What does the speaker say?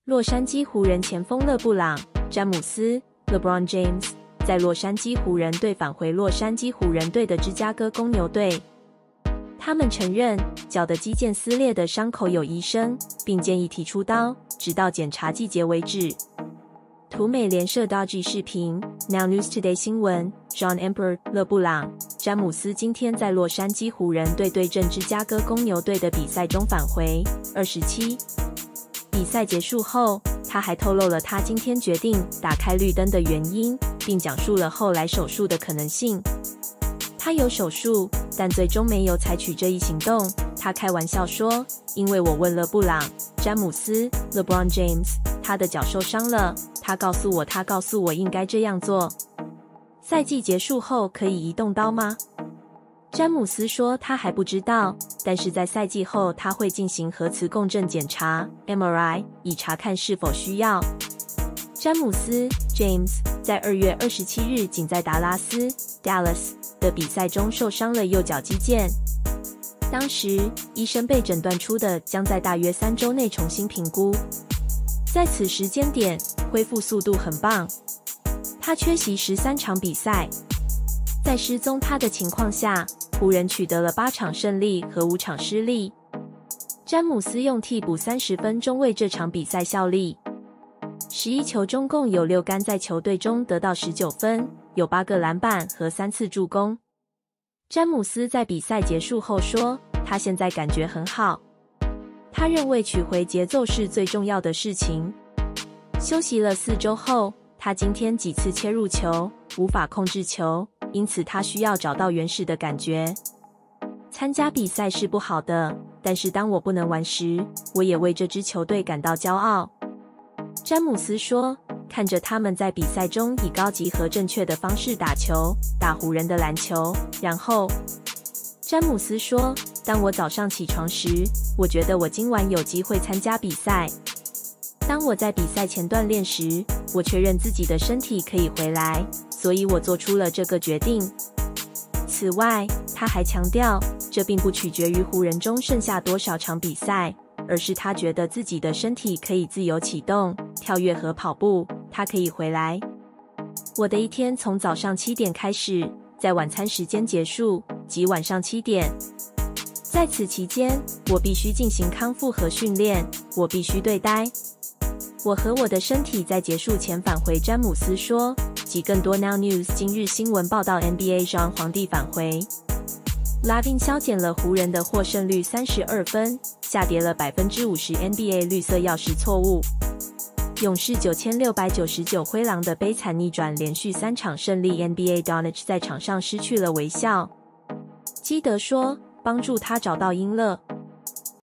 洛杉矶湖人前锋勒布朗·詹姆斯 （LeBron James） 在洛杉矶湖人队返回洛杉矶湖人队的芝加哥公牛队。他们承认脚的肌腱撕裂的伤口有医生，并建议提出刀，直到检查季节为止。图美联社 Dodgy 视频 Now News Today 新闻 John Emperor 勒布朗·詹姆斯今天在洛杉矶湖人队对阵芝加哥公牛队的比赛中返回27。比赛结束后，他还透露了他今天决定打开绿灯的原因，并讲述了后来手术的可能性。他有手术，但最终没有采取这一行动。他开玩笑说：“因为我问勒布朗·詹姆斯 （LeBron James） 他的脚受伤了，他告诉我应该这样做。赛季结束后可以移动刀吗？”詹姆斯说他还不知道，但是在赛季后他会进行核磁共振检查 （MRI） 以查看是否需要。詹姆斯 （James） 在2月27日仅在达拉斯 （Dallas） 的比赛中受伤了右脚肌腱。当时医生被诊断出的将在大约3周内重新评估。在此时间点，恢复速度很棒。他缺席13场比赛。在失踪他的情况下，湖人取得了8场胜利和5场失利。詹姆斯用替补30分钟为这场比赛效力。11球中共有6杆，在球队中得到19分，有8个篮板和3次助攻。詹姆斯在比赛结束后说，他现在感觉很好。他认为取回节奏是最重要的事情。休息了4周后，他今天几次切入球，无法控制球，因此他需要找到原始的感觉。参加比赛是不好的，但是当我不能玩时，我也为这支球队感到骄傲。詹姆斯说，看着他们在比赛中以高级和正确的方式打球，打湖人的篮球，然后詹姆斯说，当我早上起床时，我觉得我今晚有机会参加比赛。当我在比赛前锻炼时，我确认自己的身体可以回来，所以我做出了这个决定。此外，他还强调，这并不取决于湖人中剩下多少场比赛，而是他觉得自己的身体可以自由启动、跳跃和跑步，他可以回来。我的一天从早上7点开始，在晚餐时间结束，即晚上7点。在此期间，我必须进行康复和训练，我必须对待。我和我的身体在结束前返回，詹姆斯说。及更多 Now News 今日新闻报道 NBA 让皇帝返回 Lavin 削减了湖人的获胜率32分，下跌了 50% NBA 绿色钥匙错误。勇士9699灰狼的悲惨逆转，连续3场胜利。NBA Doncic 在场上失去了微笑。基德说，帮助他找到音乐。